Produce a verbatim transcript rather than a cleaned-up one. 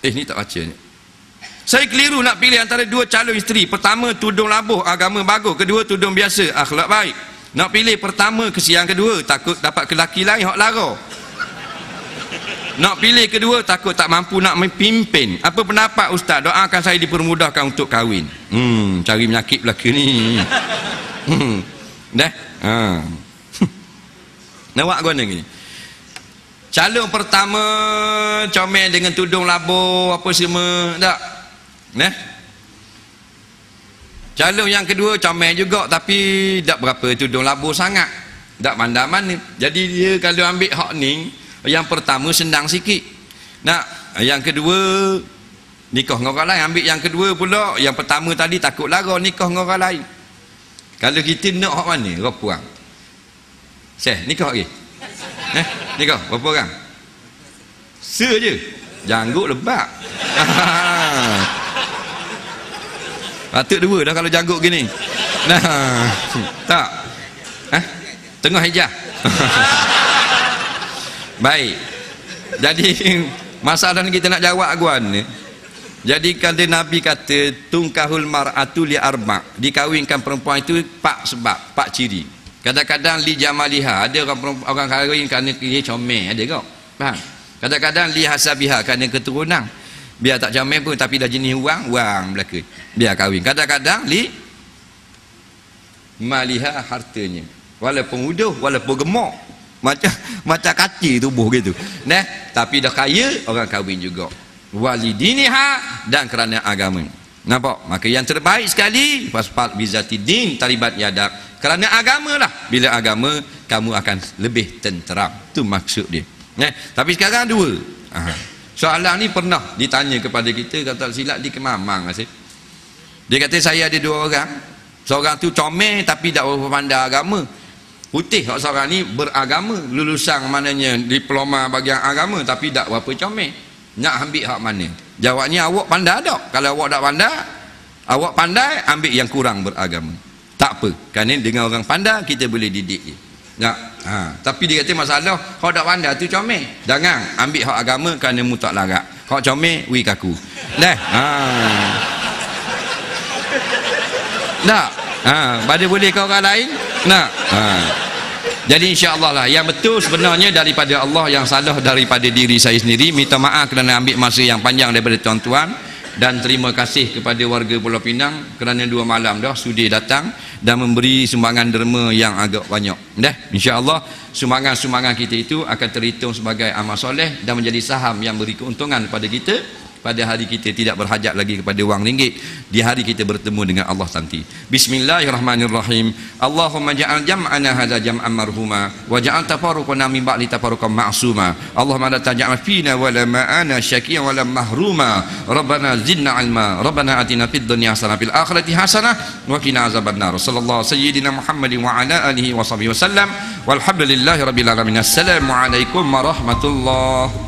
Eh ni tak baca ni. Saya keliru nak pilih antara dua calon isteri. Pertama tudung labuh, agama bagus. Kedua tudung biasa, akhlak baik. Nak pilih pertama ke siang kedua, takut dapat lelaki lain hak lara. Nak pilih kedua, takut tak mampu nak memimpin. Apa pendapat ustaz? Doakan saya dipermudahkan untuk kahwin. Hmm, cari penyakit belaka ni. Hmm. Dah. Ha. Nawak guna gini. Calon pertama comel dengan tudung labuh apa semua, tak? Nah. Calon yang kedua comel juga tapi tak berapa tudung labuh sangat. Tak pandai mana. Jadi dia kalau ambil hak ni, yang pertama senang sikit. Nah, yang kedua nikah dengan orang lain. Ambil yang kedua pula, yang pertama tadi takut lara nikah dengan orang lain. Kalau kita nak hak mana? Berapa orang? Syekh, nikah lagi? Eh, nikah berapa orang? Se je. Janggut lebat. Patut dua dah kalau janggut gini. Nah, tak. Eh? Tengah hijah. Baik. Jadi masalah ni kita nak jawab guan ni. Jadi kalau Nabi kata tungkahul mar'atu li arba', dikawinkan perempuan itu empat sebab, empat ciri. Kadang-kadang li jamaliha, ada orang orang kahwin kerana dia comel, ada kau. Faham? Kadang-kadang li hasabiha kerana keturunan. Biar tak comel pun tapi dah jenis wang, wang belaka. Biar kahwin. Kadang-kadang li maliha, hartanya. Walaupun uduh, walaupun gemuk, macam macam kaci tubuh gitu. Nah, tapi dah kaya orang kahwin juga. Walidiniha, dan kerana agama. Nampak? Maka yang terbaik sekali fasfal bizati din taribat yadab. Kerana agama lah. Bila agama kamu akan lebih tenteram. Itu maksud dia. Nah, tapi sekarang dua. Aha. Soalan ni pernah ditanya kepada kita, kata silap di Kemamang asyik. Dia kata saya ada dua orang. Seorang tu comel tapi tak berapa pandai agama. Putih hak seorang ni beragama, lulusan maknanya diploma bahagian agama tapi tak berapa comel. Nak ambil hak mana? Jawabnya awak pandai tak? Kalau awak tak pandai, awak pandai ambil yang kurang beragama. Tak apa. Kerana dengan orang pandai kita boleh didik dia. Ya, ha. Tapi dia kata masalah kau tak pandai tu comel. Jangan ambil hak agama kerana mu tak larat. Kau comel wi kaku. Dah. Ha. Nak. Ha, pada boleh kau orang lain? Nak. Ha. Jadi insya-Allah lah yang betul sebenarnya daripada Allah, yang salah daripada diri saya sendiri. Minta maaf kerana ambil masa yang panjang daripada tuan-tuan, dan terima kasih kepada warga Pulau Pinang kerana dua malam dah sudi datang dan memberi sumbangan derma yang agak banyak. Dah, insya-Allah sumbangan-sumbangan kita itu akan terhitung sebagai amal soleh dan menjadi saham yang beri keuntungan kepada kita pada hari kita tidak berhajat lagi kepada wang ringgit, di hari kita bertemu dengan Allah nanti. Bismillahirrahmanirrahim. Allahumma ja'al jam'ana hadza jam'an marhuma wa ja'al tafarruqana min ba'di tafarruqan ma'suma. Allahumma la taj'al fina wa la ma'ana syaqiyan wa la mahruma. Rabbana zidna ilma. Rabbana atina fid dunya hasanah fil akhirati hasanah wa qina azabannar. Sallallahu sayyidina Muhammadin wa ala alihi wa sahbihi wasallam. Walhamdulillahi rabbil alamin. Assalamu alaikum warahmatullahi